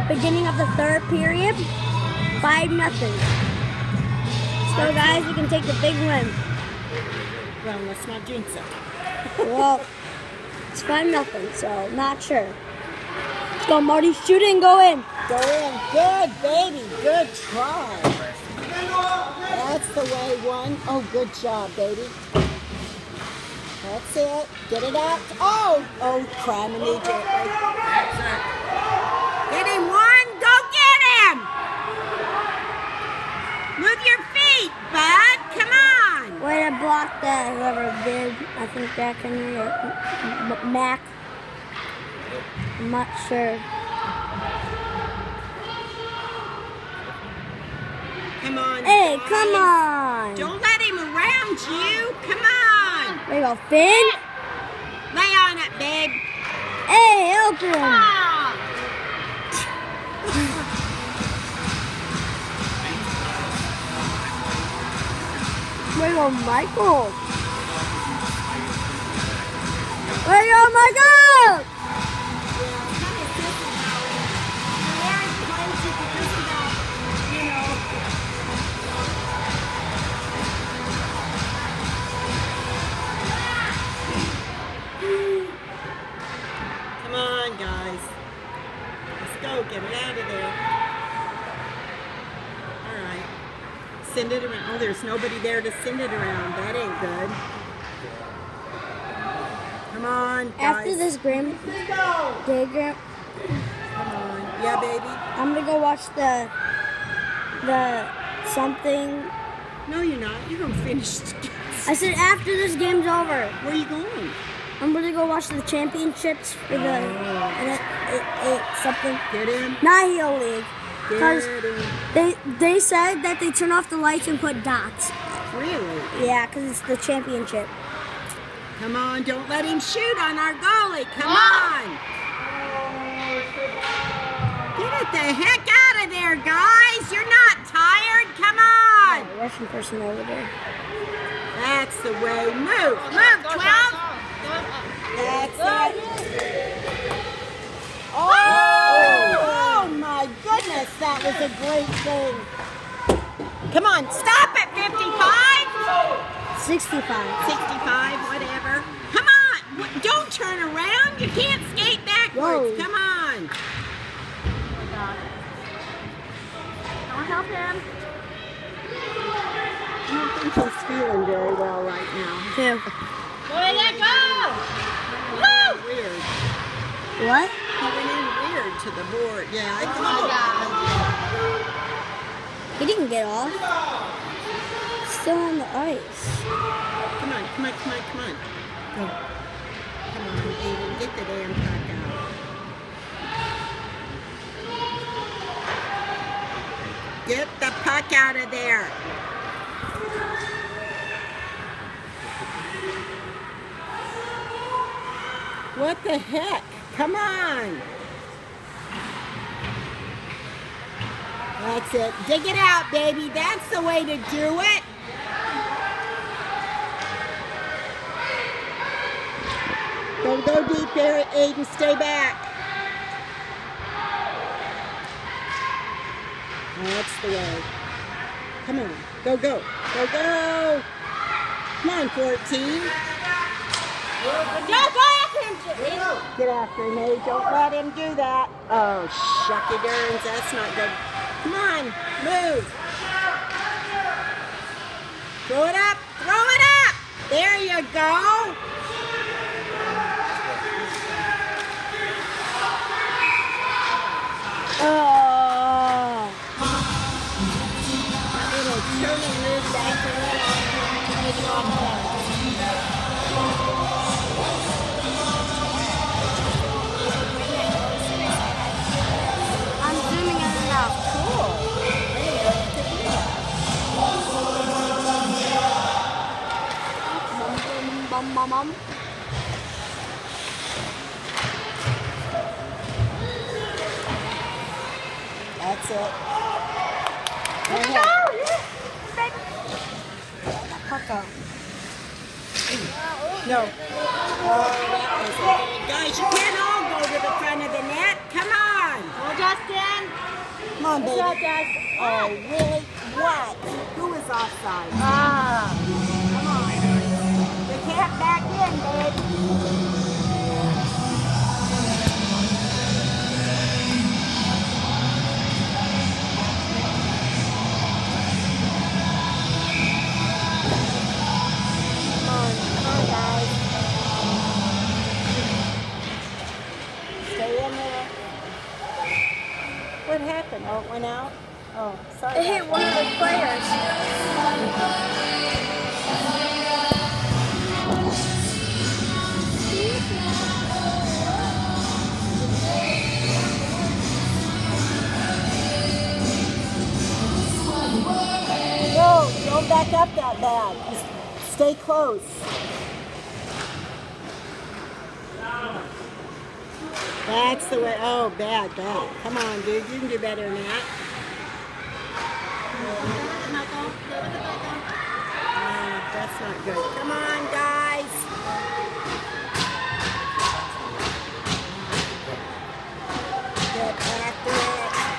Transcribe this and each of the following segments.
beginning of the third period. 5-0. So guys, you can take the big win. Well, let's not jinx it. Well, it's 5-0, so not sure. Let's go, Marty. Shoot it and go in. Go in. Good, baby. Good try. That's the way one. Oh, good job, baby. That's it. Get it out. Oh, crap. Immediately. Get him one. Go get him. Move your feet, bud. Come on. Way to block that, whoever did. I think Jack Henry or Mac. I'm not sure. Come on. Hey, guys. come on. Don't let him around you. Come on. There you go, Finn. Lay on it, babe. Hey, help him. Ah. There you go, Michael. There you go, Michael. Come on, guys. Let's go. Get it out of there. All right. Send it around. Oh, there's nobody there to send it around. That ain't good. Come on, guys. After this diagram, Come on. Yeah, baby. I'm gonna go watch the something. No, you're not. You're going to finish. I said after this game's over. Where are you going? I'm gonna go watch the championships for the something. Get in. Not Heel League. Because Get in. they said that they turn off the lights and put dots. Really? Yeah, because it's the championship. Come on. Don't let him shoot on our goalie. Come on. Get it the heck out of there, guys. You're not tired. Come on. Oh, Russian person over there. That's the way. Move. Move, 12. That's it. Oh my goodness, that was a great thing. Come on, stop it, 55. 65. 65, whatever. Come on, don't turn around. You can't skate backwards. Whoa. Come on. Don't help him. I don't think he's feeling very well right now. Two. Boy, let go! Woo! Weird. What? He went in weird to the board. Yeah, I thought He didn't get off. Still on the ice. Come on, come on, come on, come on. Go. Come on, Aiden, get the damn puck out. Get the puck out of there. What the heck? Come on. That's it. Dig it out, baby. That's the way to do it. Don't go deep there, Aiden. Stay back. That's the way. Come on. Go, go. Go, go. Come on, 14. Don't go after him, Get after him, Abe. Don't let him do that. Oh, shucky durns. That's not good. Come on. Move. Throw it up. Throw it up. There you go. Oh. It'll turn and move back around. I'm zooming in and out. Cool. Bum, bum, bum. That's it. Go Let's ahead. go. Puck out. No. Oh, that was it. Guys, you can't all go to the front of the net. Come on. Go, Justin! on, baby. What's up, Dad? Oh, really? What? Who is offside? Ah. Come on. You can't back in, babe. Come on, guys. Stay in there. What happened? Oh, it went out? Oh, sorry. It hit one of the players. No, don't back up that bad. Just stay close. That's the way. Oh, bad. Come on, dude. You can do better than that. That's not good. Come on, guys. Get after it.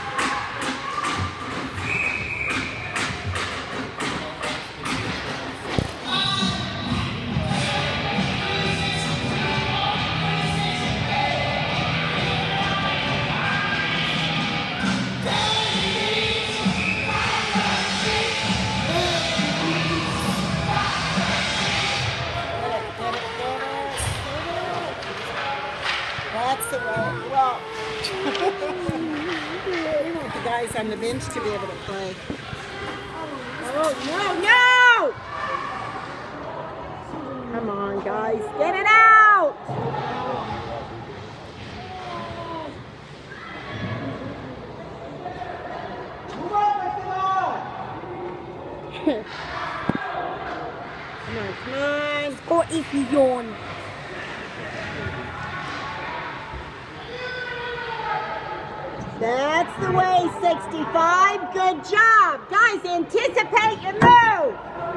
That's the way. Well, we want the guys on the bench to be able to play. Oh, no! Come on, guys. Get it out! Come on. Or if you yawn. That's the way, 65. Good job. Guys, anticipate your move.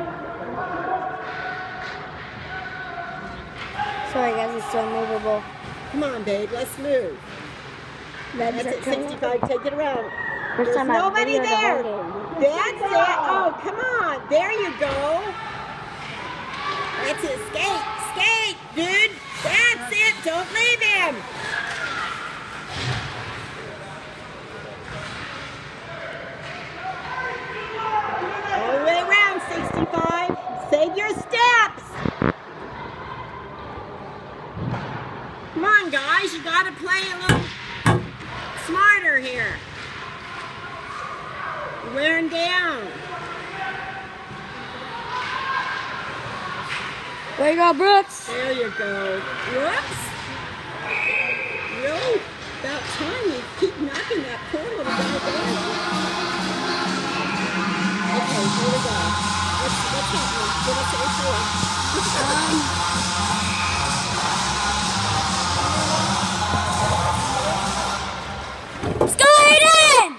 Sorry guys, it's so movable. Come on, babe. Let's move. That's it, 65. Take it around. First There's time I've nobody videoed a there. whole game. That's it. Oh, come on. There you go. That's it. Skate, dude. That's it. Don't leave him. All the way around, 65. Save your steps. Come on, guys. You got to play a little smarter here. You're wearing down. There you go, Brooks. There you go. Whoops. Really? About time you keep knocking that poor little guy down. Okay, here we go. What's happening? Give us a report. Skate in!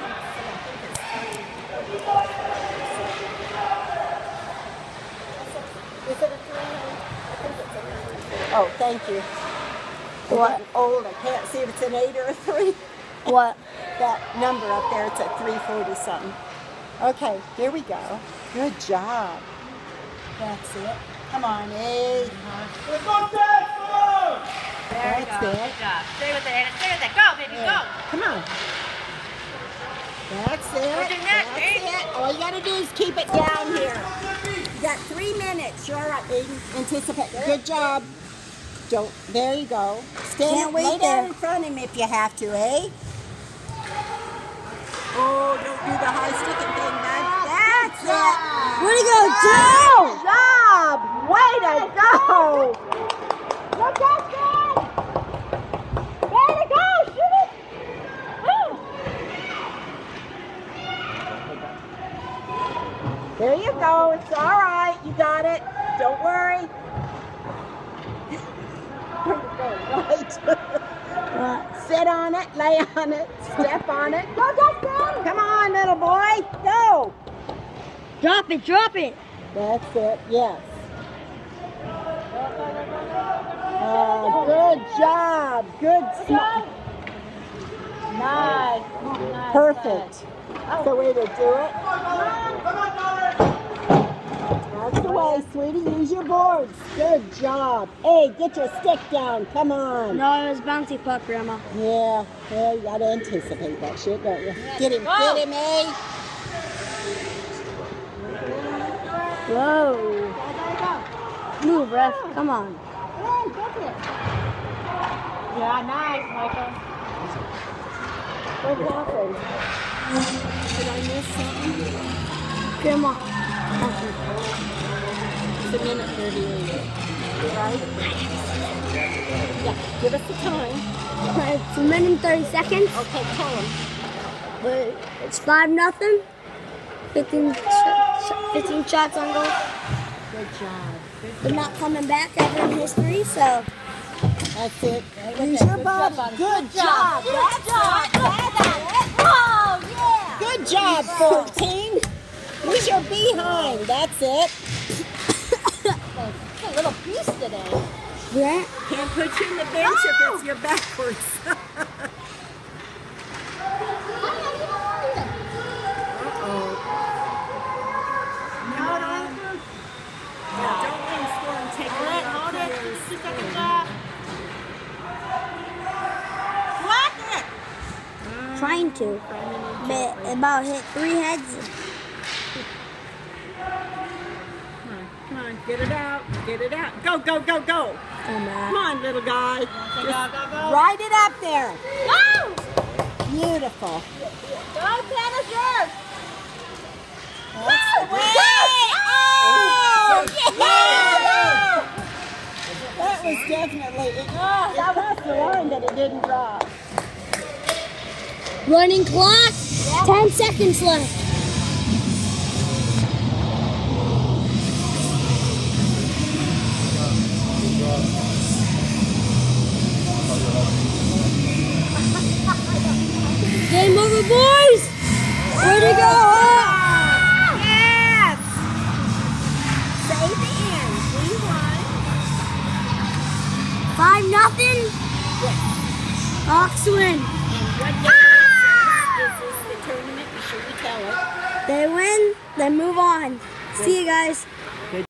Is it a 3? Oh, thank you. What? I'm old. I can't see if it's an 8 or a 3. What? That number up there, it's a 340 something. Okay, here we go. Good job. That's it. Come on, A. There you That's go. it. Good job. Stay with it. Stay with it. Go, baby, Yeah. go. Come on. That's it. We're doing that, That's Aiden. it. All you gotta do is keep it down here. You got 3 minutes. You're all right, Aiden. Anticipate. Good job. Don't. There you go. Can't wait lay there. down in front of him if you have to, eh? Oh, don't do the high sticking thing, man. That's it. Where'd he go? Down! Good job. Way to go. Look out, Dad. Way to go. Shoot it. Woo. There you go. It's all right. You got it. Don't worry. Right. Sit on it. Lay on it. Step on it. Go, Dustin. Come on, little boy. Go. Drop it, drop it. That's it. Yes. Good job. Good. Nice. Perfect. That's the way to do it. That's the way, sweetie. Use your boards. Good job. Hey, get your stick down. Come on. No, it was bouncy puck, Grandma. Yeah, you gotta anticipate that shit, don't you? Get him, eh? Whoa. Move, ref. Come on. Yeah, nice, Michael. What happened? Did I miss something? Grandma. It's a minute 38. Right? Yeah, give us the time. It's a minute and 30 seconds. Okay, tell him. But it's 5-0. 15 shots on goal. Good job. They're not coming back ever in history, so. That's it. Use your body. Good job. That's it. Oh, yeah. Good job, 14. Use your behind. That's it. A little piece today. Yeah. Can't put you in the bench if it's your backwards. Don't let him score and take it out. Hold it. 2 seconds left. Block it. Trying to. But about hit 3 heads. Come on, get it out. Get it out. Go, go, go, go. Come Come on, little guy. Go, go. Ride it up there. Woo! Beautiful. Go, Tennessee. That's the way. Oh! Yeah! That was definitely, it crossed the line, but it didn't drop. Running clock. 10 seconds left. Game over, boys. Way to go. Yes! Say the end. We won. 5-0. Hawks win. What day is this the tournament? Should we tell it? They win. They move on. See you guys.